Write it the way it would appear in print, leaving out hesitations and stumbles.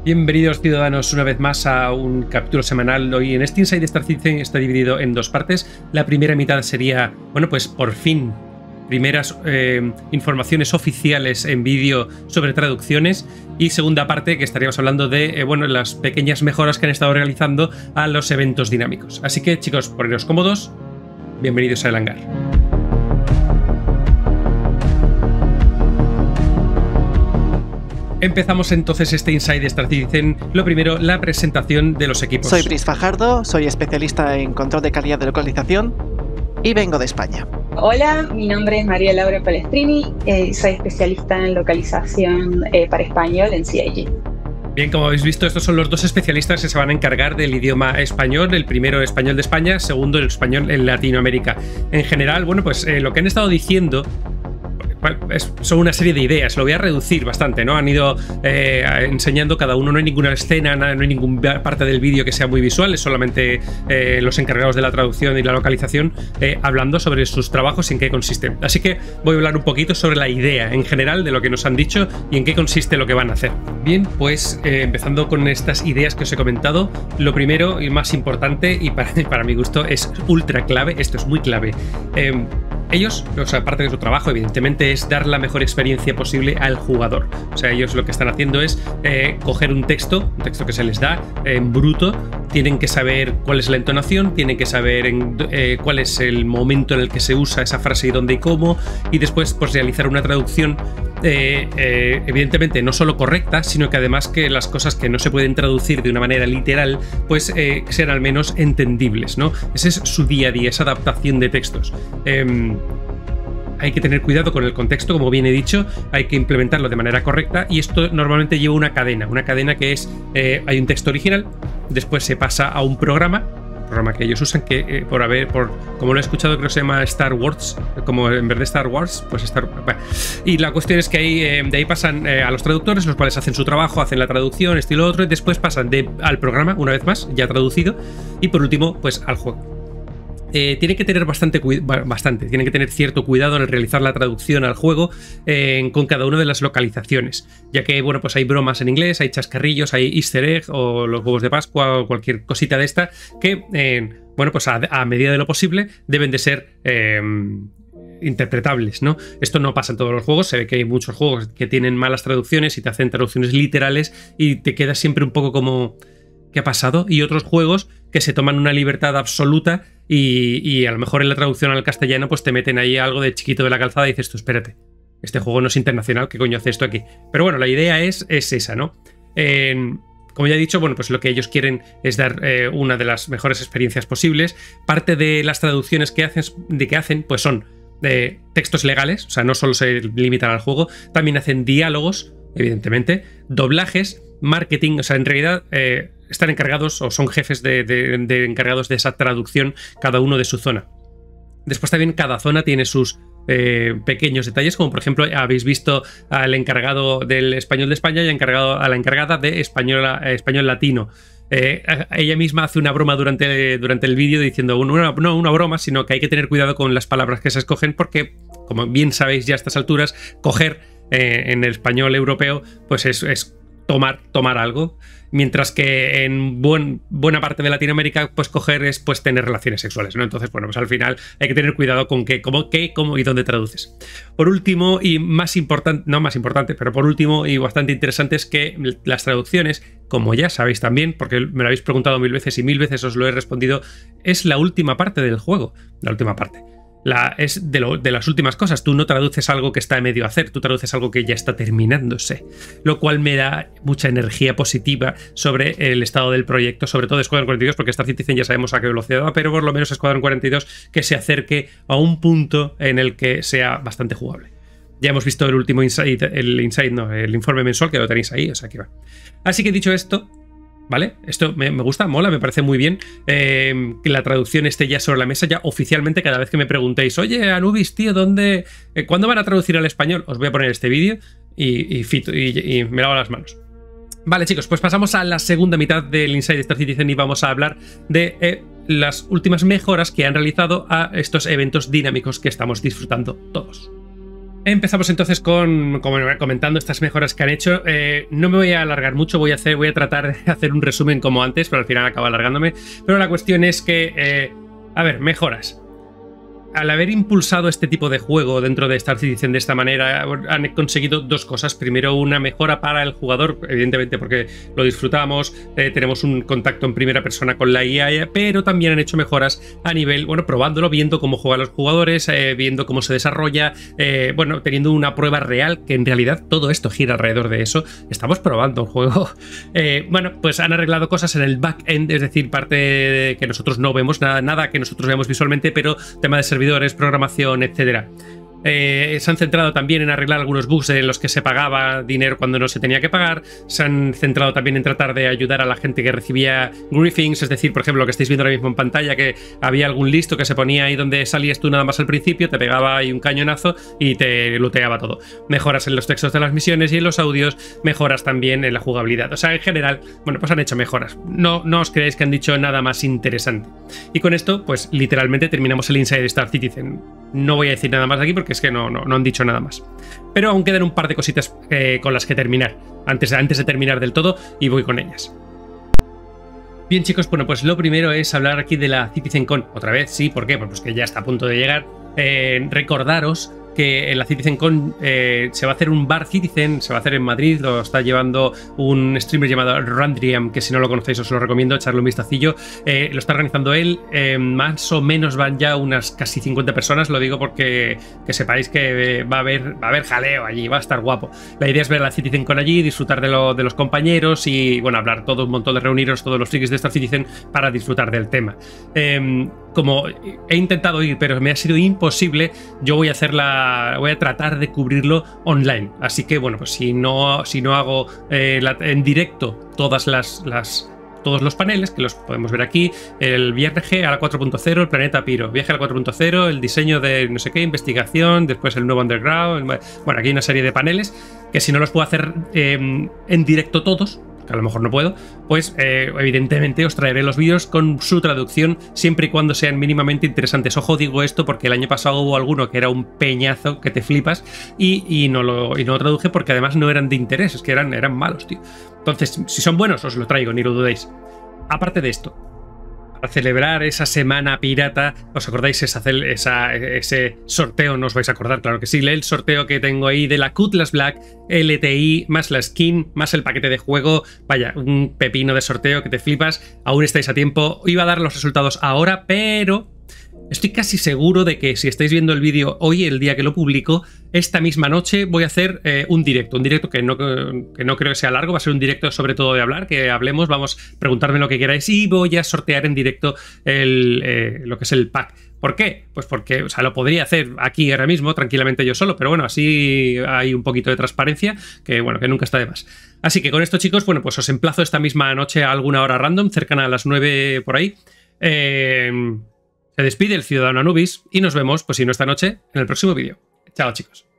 Bienvenidos ciudadanos una vez más a un capítulo semanal. Hoy en este Inside de Star Citizen está dividido en dos partes. La primera mitad sería, bueno, pues por fin, primeras informaciones oficiales en vídeo sobre traducciones. Y segunda parte que estaríamos hablando de, bueno, las pequeñas mejoras que han estado realizando a los eventos dinámicos. Así que chicos, poneros cómodos. Bienvenidos a El Hangar. Empezamos entonces este Inside de Star Citizen. Lo primero, la presentación de los equipos. Soy Brice Fajardo, soy especialista en control de calidad de localización y vengo de España. Hola, mi nombre es María Laura Palestrini, soy especialista en localización para español en CIG. Bien, como habéis visto, estos son los dos especialistas que se van a encargar del idioma español. El primero, español de España, segundo, el español en Latinoamérica. En general, bueno, pues lo que han estado diciendo son una serie de ideas, lo voy a reducir bastante, ¿no? Han ido enseñando cada uno, no hay ninguna escena, no hay ninguna parte del vídeo que sea muy visual, es solamente los encargados de la traducción y la localización hablando sobre sus trabajos y en qué consisten. Así que voy a hablar un poquito sobre la idea en general de lo que nos han dicho y en qué consiste lo que van a hacer. Bien, pues empezando con estas ideas que os he comentado, lo primero y más importante, y para mi gusto es ultra clave, esto es muy clave. Ellos, o sea, parte de su trabajo, evidentemente, es dar la mejor experiencia posible al jugador. O sea, ellos lo que están haciendo es coger un texto que se les da en bruto, tienen que saber cuál es la entonación, tienen que saber cuál es el momento en el que se usa esa frase y dónde y cómo, y después pues realizar una traducción evidentemente no solo correcta, sino que además que las cosas que no se pueden traducir de una manera literal, pues sean al menos entendibles, ¿no? Ese es su día a día, esa adaptación de textos. Hay que tener cuidado con el contexto, como bien he dicho, hay que implementarlo de manera correcta y esto normalmente lleva una cadena que es, hay un texto original, después se pasa a un programa que ellos usan, que como lo he escuchado, creo que se llama Star Wars, como en vez de Star Wars, pues Star Wars. Bueno. Y la cuestión es que de ahí pasan a los traductores, los cuales hacen su trabajo, hacen la traducción, estilo otro, y después pasan al programa, una vez más, ya traducido, y por último, pues al juego. Tienen que tener tienen que tener cierto cuidado en realizar la traducción al juego con cada una de las localizaciones, ya que, bueno, pues hay bromas en inglés, hay chascarrillos, hay easter egg o los huevos de Pascua o cualquier cosita de esta que, bueno, pues a medida de lo posible deben de ser interpretables, ¿no? Esto no pasa en todos los juegos, se ve que hay muchos juegos que tienen malas traducciones y te hacen traducciones literales y te quedas siempre un poco como ¿qué ha pasado? Y otros juegos que se toman una libertad absoluta y a lo mejor en la traducción al castellano pues te meten ahí algo de Chiquito de la Calzada y dices tú, espérate, este juego no es internacional, ¿qué coño hace esto aquí? Pero bueno, la idea es esa, ¿no? Como ya he dicho, bueno, pues lo que ellos quieren es dar una de las mejores experiencias posibles. Parte de las traducciones que hacen pues son textos legales, o sea, no solo se limitan al juego, también hacen diálogos, evidentemente, doblajes, marketing, o sea, en realidad están encargados o son jefes de encargados de esa traducción, cada uno de su zona. Después también cada zona tiene sus pequeños detalles, como por ejemplo habéis visto al encargado del español de España y a la encargada de español latino. Ella misma hace una broma durante el vídeo diciendo no una broma, sino que hay que tener cuidado con las palabras que se escogen porque, como bien sabéis ya a estas alturas, coger en el español europeo pues es tomar algo, mientras que en buena parte de Latinoamérica pues coger es pues tener relaciones sexuales, ¿no? Entonces, bueno, pues al final hay que tener cuidado con cómo y dónde traduces. Por último y no más importante, pero por último y bastante interesante es que las traducciones, como ya sabéis también, porque me lo habéis preguntado mil veces y mil veces os lo he respondido, es la última parte del juego, la última parte. Es de las últimas cosas. Tú no traduces algo que está a medio hacer, tú traduces algo que ya está terminándose, lo cual me da mucha energía positiva sobre el estado del proyecto, sobre todo de Squadron 42, porque Star Citizen ya sabemos a qué velocidad va, pero por lo menos Squadron 42 que se acerque a un punto en el que sea bastante jugable. Ya hemos visto el último el informe mensual, que lo tenéis ahí, o sea que va. Así que dicho esto, ¿vale? Esto me gusta, mola, me parece muy bien que la traducción esté ya sobre la mesa, ya oficialmente. Cada vez que me preguntéis, oye, Anubis, tío, ¿cuándo van a traducir al español? Os voy a poner este vídeo y me lavo las manos. Vale, chicos, pues pasamos a la segunda mitad del Inside Star Citizen y vamos a hablar de las últimas mejoras que han realizado a estos eventos dinámicos que estamos disfrutando todos. Empezamos entonces con, como comentando estas mejoras que han hecho. No me voy a alargar mucho, voy a tratar de hacer un resumen como antes, pero al final acabo alargándome. Pero la cuestión es que, a ver, mejoras. Al haber impulsado este tipo de juego dentro de Star Citizen de esta manera, han conseguido dos cosas. Primero, una mejora para el jugador, evidentemente porque lo disfrutamos, tenemos un contacto en primera persona con la IA, pero también han hecho mejoras a nivel, bueno, probándolo, viendo cómo juegan los jugadores, viendo cómo se desarrolla, bueno, teniendo una prueba real, que en realidad todo esto gira alrededor de eso. Estamos probando un juego. Bueno, pues han arreglado cosas en el back-end, es decir, parte que nosotros no vemos, nada que nosotros veamos visualmente, pero tema de servidores, programación, etcétera. Se han centrado también en arreglar algunos bugs en los que se pagaba dinero cuando no se tenía que pagar. Se han centrado también en tratar de ayudar a la gente que recibía griefings, es decir, por ejemplo, lo que estáis viendo ahora mismo en pantalla, que había algún listo que se ponía ahí donde salías tú nada más al principio, te pegaba ahí un cañonazo y te looteaba todo. Mejoras en los textos de las misiones y en los audios, mejoras también en la jugabilidad. O sea, en general, bueno, pues han hecho mejoras. No os creáis que han dicho nada más interesante. Y con esto, pues literalmente terminamos el Inside Star Citizen. No voy a decir nada más aquí porque es que no han dicho nada más. Pero aún quedan un par de cositas con las que terminar. Antes de terminar del todo, y voy con ellas. Bien, chicos, bueno, pues lo primero es hablar aquí de la CitizenCon. Otra vez, sí, ¿por qué? Pues que ya está a punto de llegar. Recordaros que en la CitizenCon se va a hacer un bar Citizen, se va a hacer en Madrid, lo está llevando un streamer llamado Randriam, que si no lo conocéis os lo recomiendo, echarle un vistacillo. Lo está organizando él, más o menos van ya unas casi 50 personas, lo digo porque que sepáis que va a haber jaleo allí, va a estar guapo. La idea es ver la CitizenCon allí, disfrutar de los compañeros y, bueno, hablar todo un montón de reuniros, todos los frikis de Star Citizen para disfrutar del tema. Como he intentado ir, pero me ha sido imposible, yo voy a tratar de cubrirlo online. Así que, bueno, pues si no hago en directo todos los paneles, que los podemos ver aquí, el viaje a la 4.0, el planeta Piro, viaje a la 4.0, el diseño de no sé qué, investigación, después el nuevo underground, bueno, aquí hay una serie de paneles que si no los puedo hacer en directo todos, que a lo mejor no puedo, pues evidentemente os traeré los vídeos con su traducción siempre y cuando sean mínimamente interesantes. Ojo, digo esto porque el año pasado hubo alguno que era un peñazo que te flipas y no lo traduje porque además no eran de interés, es que eran malos, tío. Entonces, si son buenos, os lo traigo, ni lo dudéis. Aparte de esto, para celebrar esa semana pirata, ¿os acordáis ese sorteo? No os vais a acordar, claro que sí, el sorteo que tengo ahí de la Cutlass Black LTI, más la skin, más el paquete de juego. Vaya, un pepino de sorteo que te flipas. Aún estáis a tiempo. Iba a dar los resultados ahora, pero estoy casi seguro de que si estáis viendo el vídeo hoy, el día que lo publico, esta misma noche voy a hacer un directo que no creo que sea largo, va a ser un directo sobre todo de hablar, que hablemos, vamos, preguntarme lo que queráis y voy a sortear en directo lo que es el pack. ¿Por qué? Pues porque, o sea, lo podría hacer aquí ahora mismo, tranquilamente yo solo, pero bueno, así hay un poquito de transparencia, que bueno, que nunca está de más. Así que con esto, chicos, bueno, pues os emplazo esta misma noche a alguna hora random, cercana a las 9 por ahí. Se despide el ciudadano Anubis y nos vemos, pues si no esta noche, en el próximo vídeo. Chao, chicos.